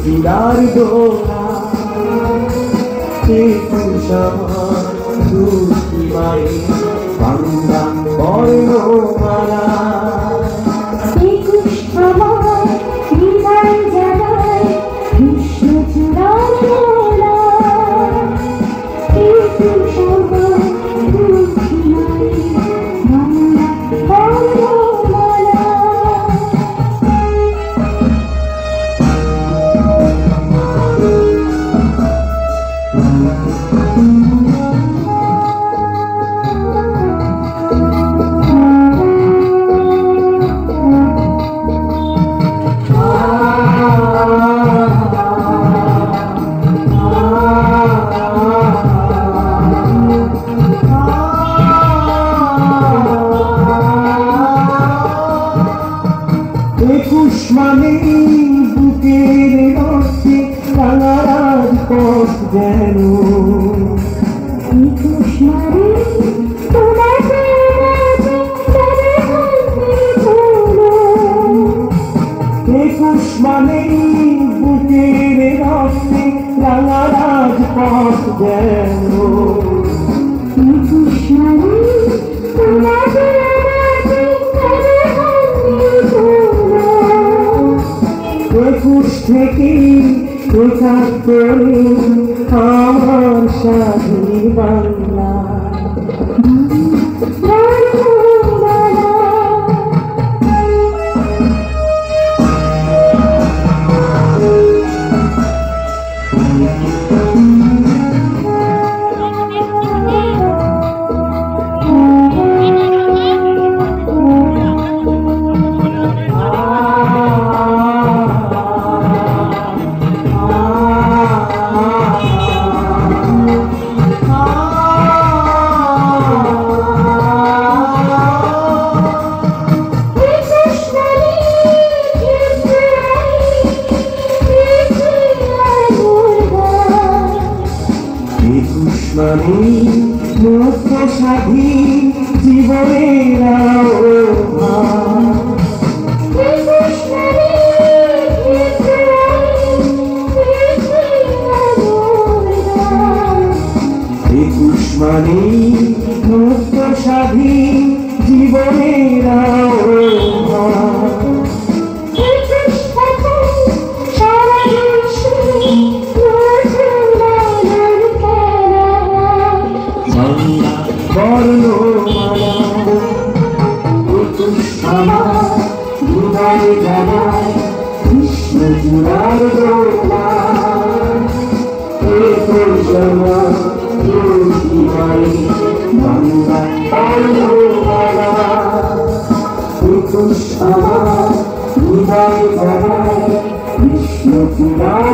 চূড়ার দোলা একুশ আমার দুঃখী মায়ের বাংলা বর্ণমালা একুশ আমার হৃদয় জানায় কৃষ্ণ চূড়ার দোলা একুশ আমার দুঃখী মায়ের বাংলা বর্ণমালা। একুশ মানে বুকের রক্তে রাঙা রাজপথ যেন একুশ মানে তোমার একুশ মানে বুকের রক্তে রাঙা রাজপথ যেন একুশ মানে তোমার একুশ থেকে একাত্তরে আমার স্বাধীন বাংলা একুশ মানে মুক্ত স্বাধীন জীবনের একুশ মানে মুক্ত স্বাধীন জীবনের বর্ণমালা একুশ আমার হৃদয় জানায় কৃষ্ণ চূড়ার দোলা একুশ আমার দুঃখী মায়ের বাংলা বর্ণমালা একুশ আমার হৃদয় জানায় কৃষ্ণ চূড়ার